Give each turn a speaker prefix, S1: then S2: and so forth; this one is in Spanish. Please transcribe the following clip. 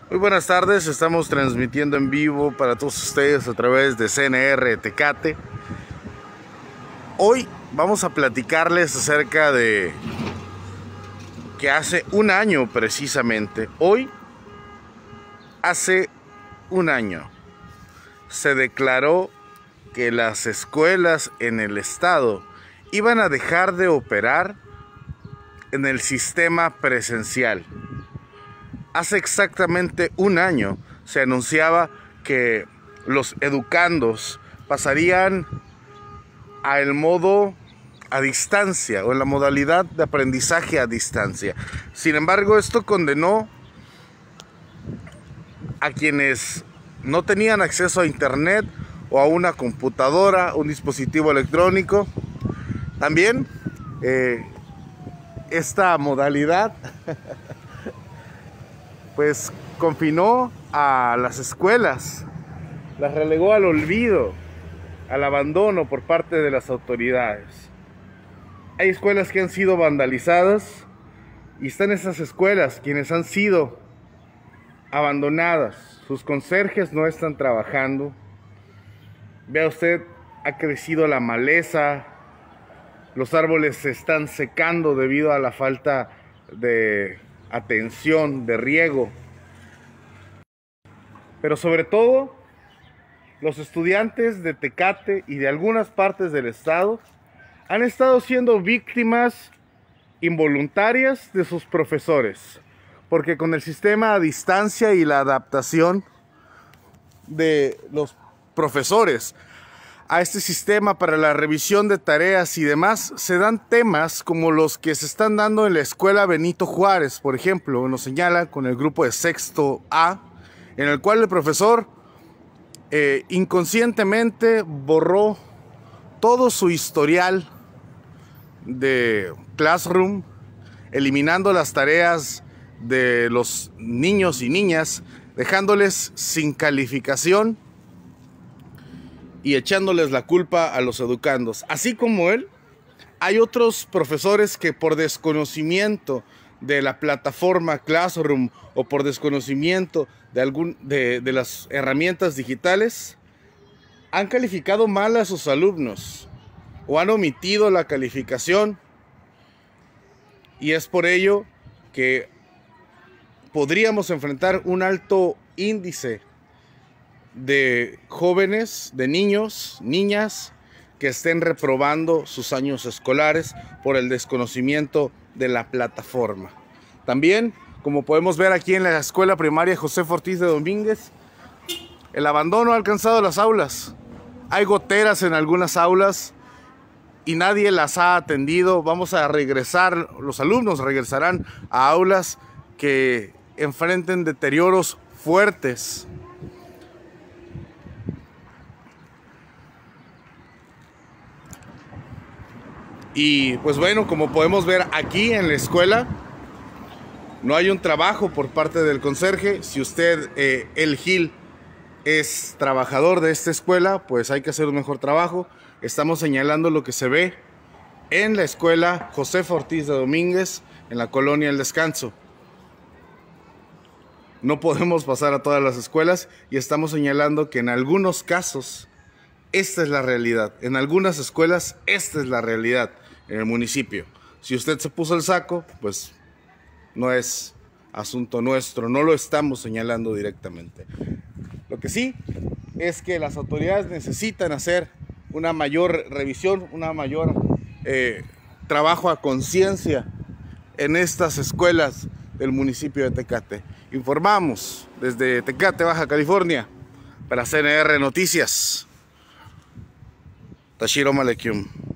S1: Muy buenas tardes, estamos transmitiendo en vivo para todos ustedes a través de CNR Tecate. Hoy vamos a platicarles acerca de que hace un año precisamente, hace un año, se declaró que las escuelas en el estado iban a dejar de operar en el sistema presencial. Hace exactamente un año se anunciaba que los educandos pasarían al modo a distancia o en la modalidad de aprendizaje a distancia. Sin embargo, esto condenó a quienes no tenían acceso a internet o a una computadora, un dispositivo electrónico. También esta modalidad pues confinó a las escuelas, las relegó al olvido, al abandono por parte de las autoridades. Hay escuelas que han sido vandalizadas y están esas escuelas quienes han sido abandonadas. Sus conserjes no están trabajando. Vea usted, ha crecido la maleza, los árboles se están secando debido a la falta de atención, de riego. Pero sobre todo, los estudiantes de Tecate y de algunas partes del estado han estado siendo víctimas involuntarias de sus profesores, porque con el sistema a distancia y la adaptación de los profesores a este sistema para la revisión de tareas y demás, se dan temas como los que se están dando en la escuela Benito Juárez, por ejemplo, nos señala con el grupo de sexto A, en el cual el profesor inconscientemente borró todo su historial de Classroom, eliminando las tareas de los niños y niñas, dejándoles sin calificación y echándoles la culpa a los educandos. Así como él, hay otros profesores que por desconocimiento de la plataforma Classroom o por desconocimiento de las herramientas digitales han calificado mal a sus alumnos o han omitido la calificación, y es por ello que podríamos enfrentar un alto índice de jóvenes, de niños, niñas que estén reprobando sus años escolares por el desconocimiento de la plataforma. También, como podemos ver aquí en la escuela primaria Josefa Ortiz de Domínguez, el abandono ha alcanzado las aulas. Hay goteras en algunas aulas y nadie las ha atendido. Vamos a regresar, los alumnos regresarán a aulas que enfrenten deterioros fuertes. Y pues bueno, como podemos ver aquí en la escuela, no hay un trabajo por parte del conserje. Si usted, el Gil, es trabajador de esta escuela, pues hay que hacer un mejor trabajo. Estamos señalando lo que se ve en la escuela Josefa Ortiz de Domínguez, en la colonia El Descanso. No podemos pasar a todas las escuelas y estamos señalando que en algunos casos esta es la realidad. En algunas escuelas esta es la realidad en el municipio. Si usted se puso el saco, pues no es asunto nuestro, no lo estamos señalando directamente. Lo que sí es que las autoridades necesitan hacer una mayor revisión, una mayor trabajo a conciencia en estas escuelas del municipio de Tecate. Informamos desde Tecate, Baja California, para CNR Noticias. Tashiro Malekium.